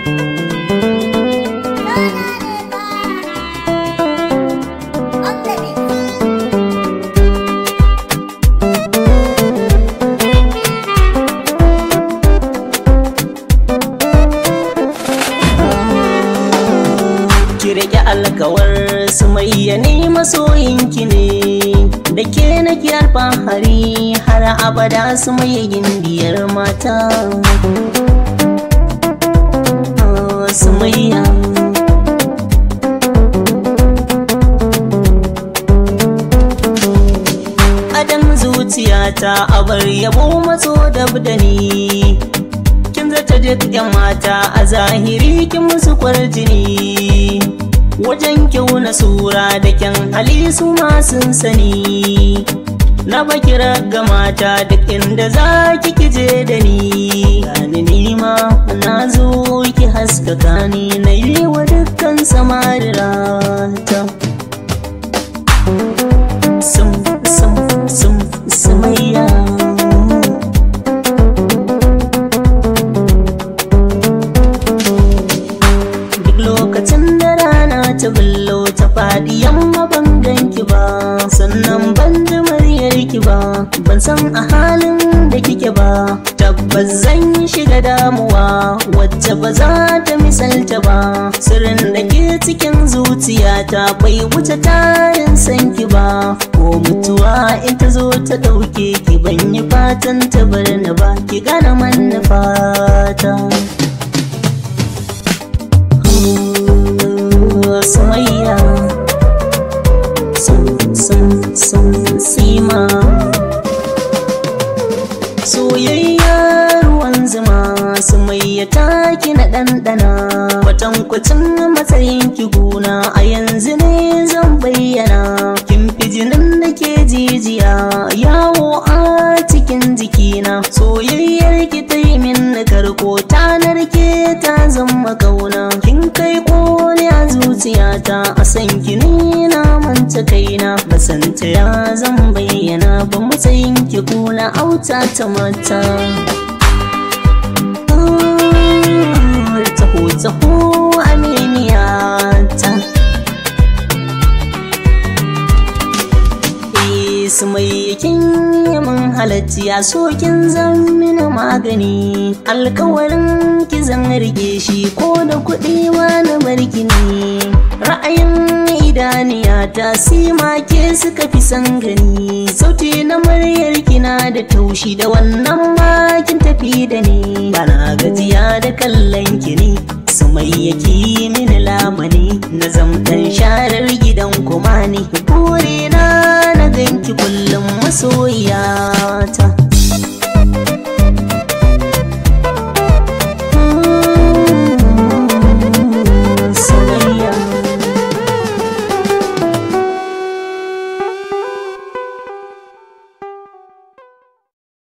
Alkawar Sumayya ne masoyinki ne, da ke nake alfahari har abada Sumayya gindiyar mata. Sumayya adam zuciyata abar yabo matso dab da ni, kin zata duk yan mata a zahiri kin musu kwarjini, wajen kyau na sura da kyan hali su ma sun sani, na baki raga mata duk inda za ki je da ni, gani nima na zo ki haskaka ni na yi wa dukkan samarata. Sumayya duk lokacin da rana ta bullo ta faɗi yamma ban ganki ba, sannan ban ji muryarki ba, ban san a halin da kike ba, tabbas zan shiga damuwa wacce ba za ta misalta ba, sirrin da ke cikin zuciyata bai wuce tarin sanki ba, ko mutuwa in ta zo ta ɗauke ki ban yi fatan ta bar ni ba, ki gane manufata. Sumayya sima soyayya ruwan zuma, Sumayya taki na ɗanɗana, kwatankwacin matsayin ki guna a yanzu ne zan bayyana, kin fi jinin da ke jijiya yawo a cikin jikina, soyayyar ki ta yi min karko ta narke ta zama kauna, kin kai kone a zuciyata a san ki ni na manta kaina, basanta ya zan bayyana ba matsayin ki kula auta ta mata. Taho aminiyata, Sumayya kin yi min halatti a so kin zan mini magani, alkawarin ki zan rike shi ko da kuɗi ma na barki ne, ra'ayin idaniyata sima ke suka fi san gani, sauti na muryar kina da taushi da wannan makin tafi da ni, bana gajiya da kallon ki ne, Sumayya ki mini lamani na zamtan sharar gidan kuma ne, burina na ganki kullum masoyi.